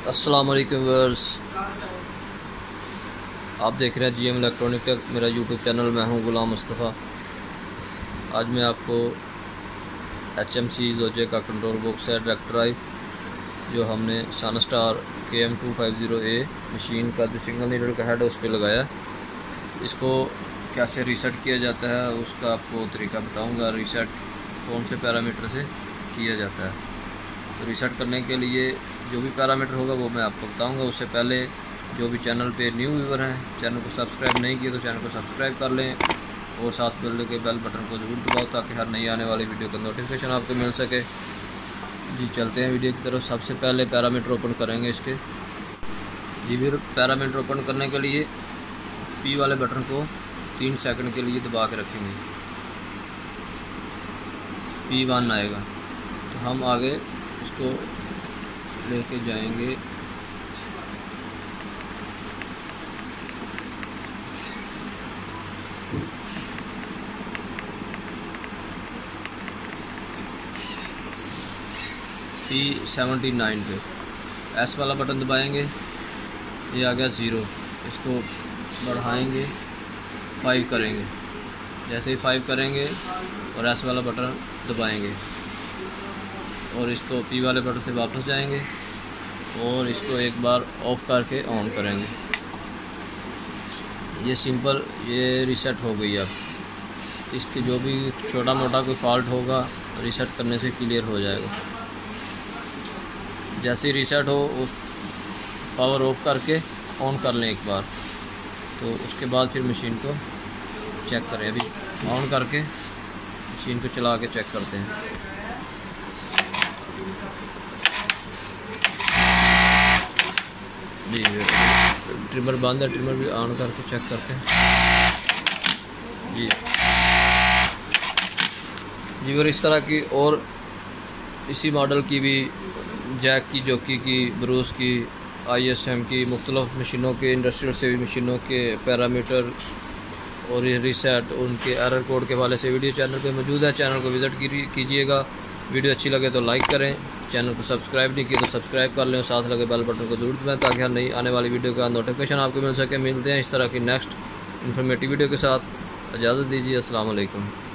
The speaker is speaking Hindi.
अस्सलाम वालेकुम व्यूअर्स, आप देख रहे हैं जीएम इलेक्ट्रॉनिक टेक, मेरा यूट्यूब चैनल। मैं हूं गुलाम मुस्तफ़ा। आज मैं आपको HMC ज़ोजे का कंट्रोल बॉक्स है डायरेक्ट ड्राइव, जो हमने सानस्टार KM250A मशीन का जो सिंगल नीडल का हेड है उस पर लगाया। इसको कैसे रीसेट किया जाता है उसका आपको तरीका बताऊंगा। रीसेट कौन से पैरामीटर से किया जाता है, तो रीसेट करने के लिए जो भी पैरामीटर होगा वो मैं आपको बताऊंगा। उससे पहले जो भी चैनल पे न्यू व्यूअर हैं, चैनल को सब्सक्राइब नहीं किया तो चैनल को सब्सक्राइब कर लें और साथ के बेल बटन को ज़रूर दबाओ ताकि हर नई आने वाली वीडियो का नोटिफिकेशन आपको मिल सके। जी चलते हैं वीडियो की तरफ। सबसे पहले पैरामीटर ओपन करेंगे इसके। जी फिर पैरामीटर ओपन करने के लिए P वाले बटन को 3 सेकंड के लिए दबा के रखेंगे। P1 आएगा तो हम आगे इसको लेके जाएंगे। P79 पे S वाला बटन दबाएंगे, ये आ गया 0। इसको बढ़ाएंगे, 5 करेंगे। जैसे ही 5 करेंगे और S वाला बटन दबाएंगे और इसको P वाले बटन से वापस जाएंगे और इसको एक बार ऑफ करके ऑन करेंगे। ये सिंपल, ये रीसेट हो गई। अब इसके जो भी छोटा मोटा कोई फॉल्ट होगा रीसेट करने से क्लियर हो जाएगा। जैसे ही रीसेट हो उस पावर ऑफ करके ऑन कर लें एक बार, तो उसके बाद फिर मशीन को चेक करें। अभी ऑन करके मशीन को चला के चेक करते हैं। जी ट्रिमर बंद है, ट्रिमर भी ऑन करके चेक करते हैं। जी और इस तरह की और इसी मॉडल की भी जैक की, जॉकी की, ब्रूस की, ISM की मुख्तलिफ मशीनों के, इंडस्ट्रियल से मशीनों के पैरामीटर और ये रीसेट उनके एरर कोड के हवाले से वीडियो चैनल पे मौजूद है। चैनल को विज़िट कीजिएगा। वीडियो अच्छी लगे तो लाइक करें, चैनल को सब्सक्राइब नहीं किया तो सब्सक्राइब कर लें और साथ लगे बेल बटन को जरूर दबाएं ताकि हर नई आने वाली वीडियो का नोटिफिकेशन आपको मिल सके। मिलते हैं इस तरह की नेक्स्ट इन्फॉर्मेटिव वीडियो के साथ। इजाज़त दीजिए। अस्सलाम वालेकुम।